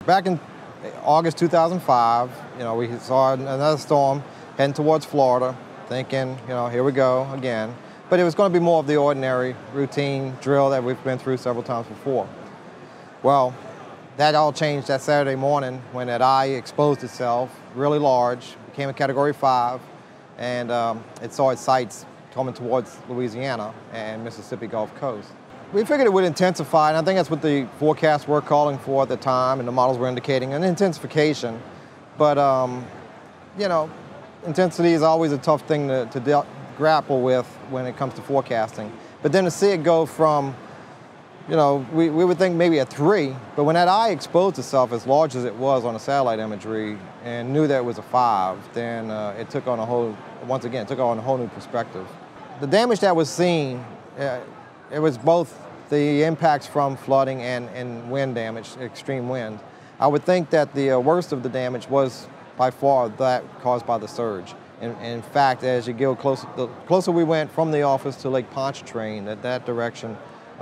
Back in August 2005, we saw another storm heading towards Florida, thinking, here we go again. But it was going to be more of the ordinary routine drill that we've been through several times before. Well, that all changed that Saturday morning when that eye exposed itself really large, became a Category 5, and it saw its sights coming towards Louisiana and Mississippi Gulf Coast. We figured it would intensify, and I think that's what the forecasts were calling for at the time, and the models were indicating an intensification. But, intensity is always a tough thing to grapple with when it comes to forecasting. But then to see it go from, we would think maybe a 3, but when that eye exposed itself as large as it was on the satellite imagery and knew that it was a 5, then it took on a whole new perspective. The damage that was seen, it was both the impacts from flooding and wind damage, extreme wind. I would think that the worst of the damage was by far that caused by the surge. In fact, as you go closer, the closer we went from the office to Lake Pontchartrain, that direction,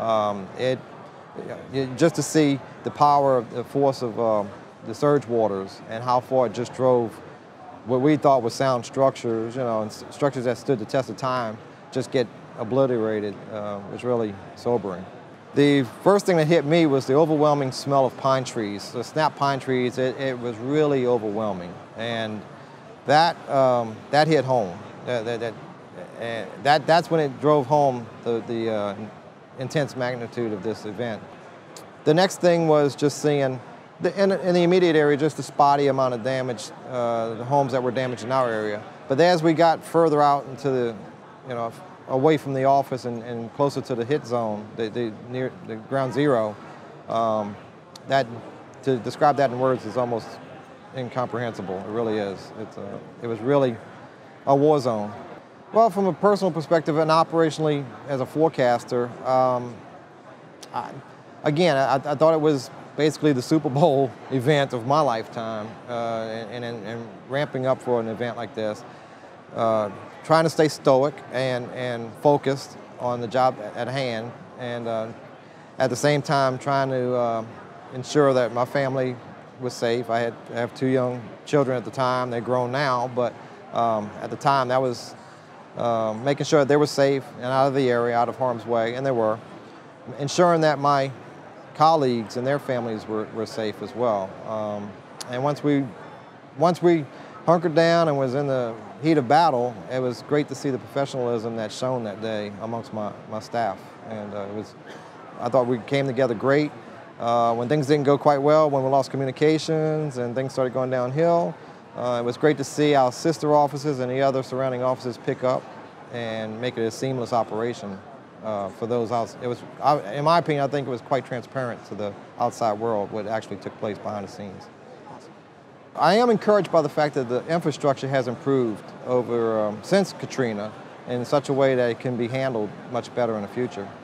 just to see the power of the force of the surge waters and how far it just drove what we thought was sound structures, and structures that stood the test of time, just get obliterated, was really sobering. The first thing that hit me was the overwhelming smell of pine trees. The snap pine trees, it was really overwhelming. And that hit home. That's when it drove home the intense magnitude of this event. The next thing was just seeing, in the immediate area, just the spotty amount of damage, the homes that were damaged in our area. But as we got further out into the, away from the office and closer to the hit zone, near the ground zero, to describe that in words is almost incomprehensible. It really is. It was really a war zone. Well, from a personal perspective and operationally as a forecaster, I thought it was basically the Super Bowl event of my lifetime, and ramping up for an event like this. Trying to stay stoic and focused on the job at hand, and at the same time trying to ensure that my family was safe. I have 2 young children at the time. They're grown now, but at the time that was making sure that they were safe and out of the area, out of harm's way, and they were. Ensuring that my colleagues and their families were safe as well. And once we hunkered down and was in the heat of battle, it was great to see the professionalism that shone that day amongst my staff. And I thought we came together great. When things didn't go quite well, when we lost communications and things started going downhill, it was great to see our sister offices and the other surrounding offices pick up and make it a seamless operation for those outside. In my opinion, I think it was quite transparent to the outside world what actually took place behind the scenes. I am encouraged by the fact that the infrastructure has improved since Katrina in such a way that it can be handled much better in the future.